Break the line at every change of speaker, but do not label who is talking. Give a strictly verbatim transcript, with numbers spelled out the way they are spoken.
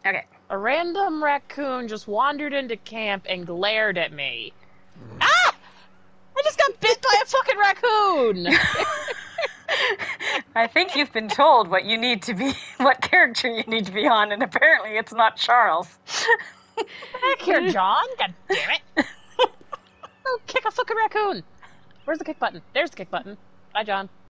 Okay.
A random raccoon just wandered into camp and glared at me. Ah! I just got bit by a fucking raccoon!
I think you've been told what you need to be, what character you need to be on, and apparently it's not Charles.
Back here, John! God damn it! Oh, kick a fucking raccoon! Where's the kick button? There's the kick button. Bye, John.